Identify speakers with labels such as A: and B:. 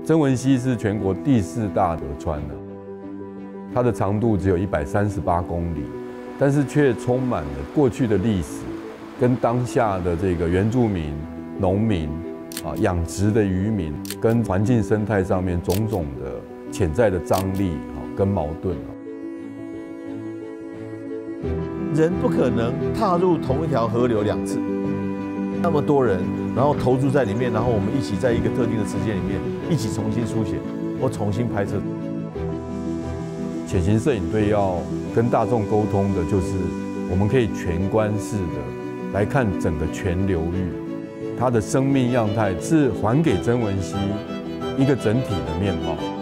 A: 曾文溪是全国第4大河川呢，它的长度只有138公里，但是却充满了过去的历史，跟当下的这个原住民、农民养殖的渔民，跟环境生态上面种种的潜在的张力跟矛盾。
B: 人不可能踏入同一条河流2次，那么多人，然后投注在里面，然后我们一起在一个特定的时间里面，一起重新书写或重新拍摄。
A: 潜行摄影队要跟大众沟通的，就是我们可以全观式的来看整个全流域，它的生命样态是还给曾文溪一个整体的面貌。